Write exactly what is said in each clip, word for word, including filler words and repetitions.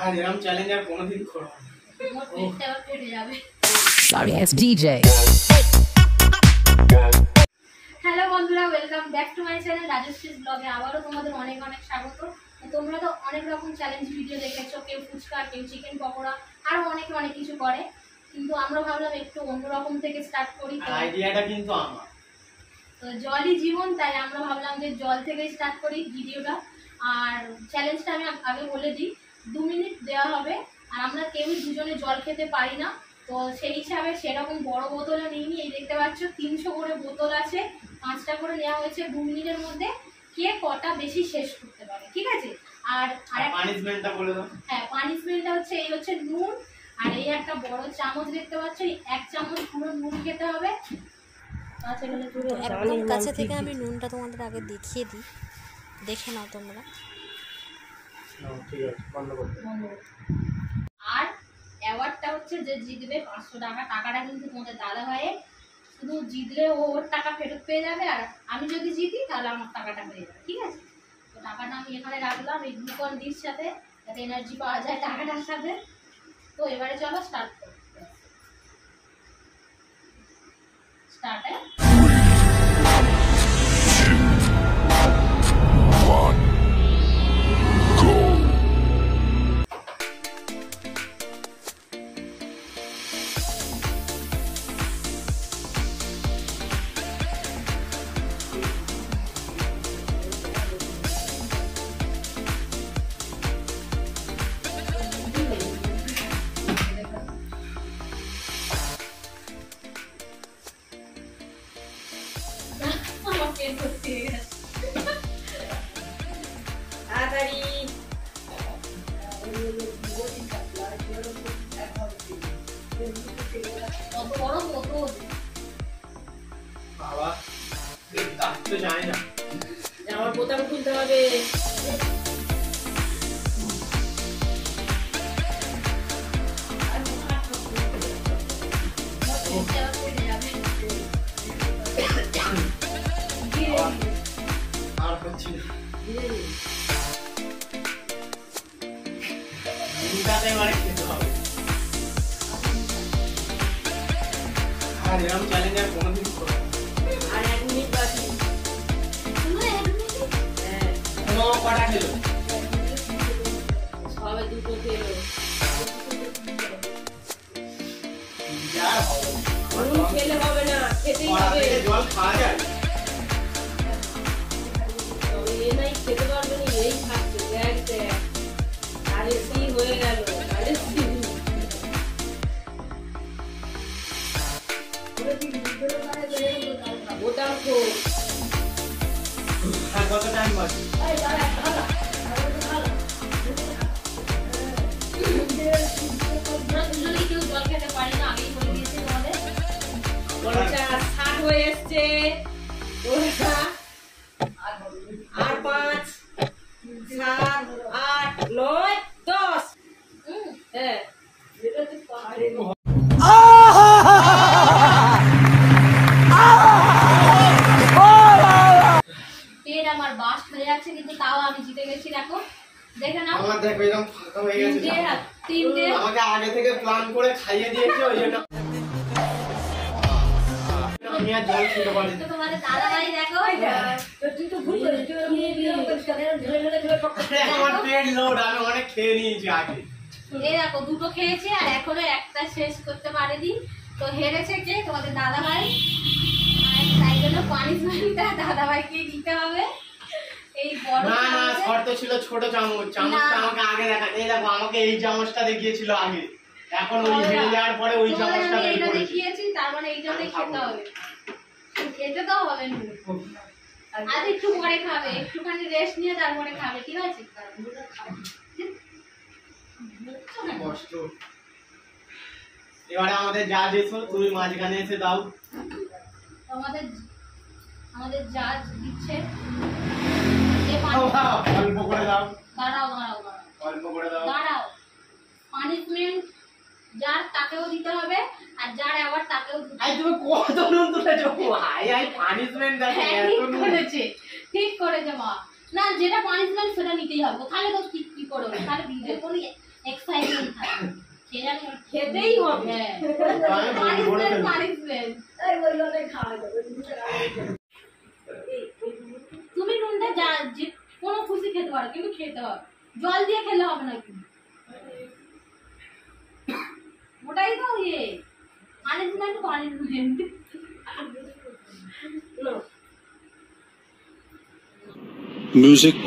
আর এরকম চ্যালেঞ্জ আর কোনোদিন করব না। মোর পেটটা আবার ফেটে যাবে। Sorry, it's D J. Hello বন্ধুরা, welcome back to my channel Rajshree's ব্লগে। আবারও তোমাদের অনেক অনেক স্বাগত। তোমরা তো অনেক রকম চ্যালেঞ্জ ভিডিও দেখেছো, কেউ ফুচকা, কেউ চিকেন পকোড়া, আরো অনেকে অনেক কিছু করে, কিন্তু আমরা ভাবলাম একটু অন্যরকম থেকে স্টার্ট করি। তো আইডিয়াটা কিন্তু আমার, তো জলই জীবন, তাই আমরা ভাবলাম যে জল থেকে স্টার্ট করি ভিডিওটা। আর চ্যালেঞ্জটা আমি আগে বলে দিই, দু মিনিট দেওয়া হবে। আর আমরা কেউই দুজনে জল খেতে পারি না, তো সেই হিসাবে সেরকম বড় বোতলও নিইনি। এই দেখতে পাচ্ছ তিনশো করে বোতল আছে, পাঁচটা করে নেওয়া হয়েছে। দু মিনিটের মধ্যে কে কটা বেশি শেষ করতে পারে, ঠিক আছে? আর পানিশমেন্টটা বলে দাও। হ্যাঁ, পানিশমেন্টটা হচ্ছে এই হচ্ছে নুন, আর এই একটা বড় চামচ দেখতে পাচ্ছ, এক চামচ পুরো নুন খেতে হবে। একদম কাছে থেকে আমি নুনটা তোমাদের আগে দেখিয়ে দিই, দেখে নাও তোমরা। আর অ্যাওয়ার্ডটা হচ্ছে যে জিতবে পাঁচশো টাকা। টাকাটা কিন্তু তোমাদের দাদা ভাইয়ের, শুধু জিতলে ও ওর টাকা ফেরত পেয়ে যাবে, আর আমি যদি জিতি তাহলে আমার টাকাটা পেয়ে যাবে, ঠিক আছে? তো টাকাটা আমি এখানে রাখলাম এই গ্লুকন ডির সাথে, যাতে এনার্জি পাওয়া যায় টাকাটার সাথে। তো এবারে চলো স্টার্ট করি। স্টার্ট হ্যাঁ বাবা তো জানি না, আমার বোতাম খুলতে হবে। আর হচ্ছে না দুটাতে মানে খেতে হবে। আর এরকম চ্যালেঞ্জ আর কোনোদিন করব না। আর এক মিনিট বাকি। হ্যাঁ, কোনো কটা খেলো? সবে দুটো খেলো। যার হবে নুন খেলে হবে না, খেতেই কড়া হবে। থেকে জল খাওয়া যায়? তবে এ নাই খেতে পারবে না, এই খাচ্ছে। দেখ দেখ, আরে কি হয়ে গেল, আরে কি বোতাম খোল। আর কত টাইম বাকি? দুজনেই কেউ জল খেতে পারি না, আগেই বলে দিয়েছি তোমাদের। পঞ্চাশ ষাট হয়ে এসছে। আর পাঁচ সাত আট নয় দশ। হ্যাঁ, পেট আমার বাস্ট হয়ে যাচ্ছে, কিন্তু তাও আমি জিতে গেছি। দেখো, দেখে নাও। আমার দেখো এরকম ফাঁকা হয়ে গেছে। তিনটে তিনটে আমাকে আগে থেকে প্ল্যান করে খাইয়ে দিয়েছে, ওই জন্য আমি আর জল খেতে পারি তো না। তোমাদের দাদা ভাই দেখো, তুই তো ভুল করিস। আমার পেট লোড, আমি অনেক খেয়ে নিয়েছি আগে। এই দেখো দুটো খেয়েছে আর এখনো একটা শেষ করতে পারেনি। তো হেরেছে কে? তোমাদের দাদা ভাই। আর তাই জন্য পানিশমেন্টটা দাদা ভাইকে দিতে হবে। এই বড় না না, চামচে- শর্ত ছিল ছোট চামচ। চামচটা আমাকে আগে দেখা। এই দেখো আমাকে এই চামচটা দেখিয়েছিল আগে, এখন ওই হেরে যাওয়ার পরে ওই তোমাদের চামচটা আমি বের এটা করেছি। দেখিয়েছি, তার মানে এই জন্যই খেতে হবে। খেতে তো হবে না, আর একটু পরে খাবে, একটুখানি রেস্ট নিয়ে তারপরে খাবে, ঠিক আছে? কষ্ট। এবারে আমাদের জাজ এসো, তুমি মাঝখানে এসে দাও। আমাদের আমাদের জাজ দিচ্ছে। অল্প করে দাও, দাঁড়াও দাঁড়াও দাঁড়াও অল্প করে দাও। দাঁড়াও পানিশমেন্ট যার তাকেও দিতে হবে, আর যার অ্যাওয়ার্ড তাকেও দিতে আই হবে। তুমি কত নুন তুলেছো? আই আই পানিশমেন্ট দেখো হ্যাঁ, এত ঠিক নুন। করেছে, ঠিক করেছে মা। না, যেটা পানিশমেন্ট সেটা নিতেই হবে, তাহলে তো কি কি করবে? তাহলে ভিডিও কোনো এক্সাইটমেন্ট থাকে সে জানি খেতেই হবে। হ্যাঁ আমি বলবো না পানিশমেন্ট তো। পানিশমেন্ট তুমি নুনটা যা যে কোনো খুশি খেতে পারো কিন্তু খেতে হবে জল দিয়ে খেলে হবে না কিন্তু ওটাই তো ইয়ে পানিশমেন্ট পানিশমেন্ট Music.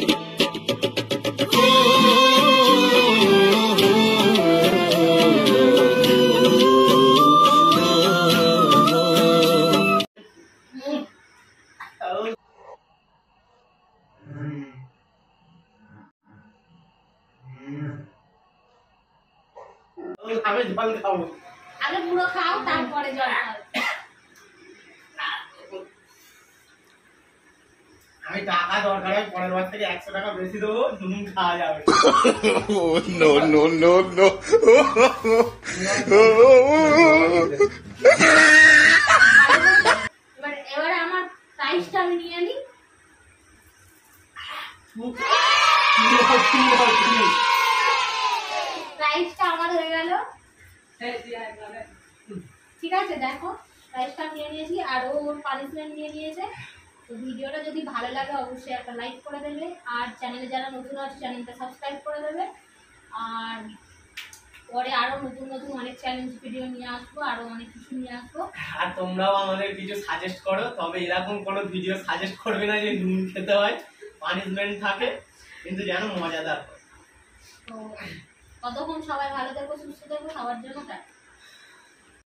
আমি জল খাবো। আগে পুরো খাও তারপরে জল খাও আমি টাকা দরকার হয় পরের বার থেকে একশো টাকা বেশি দেবো, নুন খাওয়া যাবে। Oh no no no no. এবার এবারে আমার প্রাইসটা আমি নিয়ে নিই প্রাইসটা আমার হয়ে গেল ঠিক আছে দেখো প্রাইসটা নিয়ে নিয়েছি আর ও পানিশমেন্ট নিয়ে নিয়েছে তো ভিডিওটা যদি ভালো লাগে অবশ্যই একটা লাইক করে দেবে আর চ্যানেলে যারা নতুন আছে চ্যানেলটা সাবস্ক্রাইব করে দেবে আর পরে আরো নতুন নতুন অনেক চ্যালেঞ্জ ভিডিও নিয়ে আসবো আরো অনেক কিছু নিয়ে আসবো আর তোমরাও আমাদের কিছু সাজেস্ট করো, তবে এরকম কোনো ভিডিও সাজেস্ট করবে না যে নুন খেতে হয়, পানিশমেন্ট থাকে, কিন্তু যেন মজাদার হয়। তো ততক্ষণ সবাই ভালো থেকো সুস্থ থেকো সবার জন্য টাটা।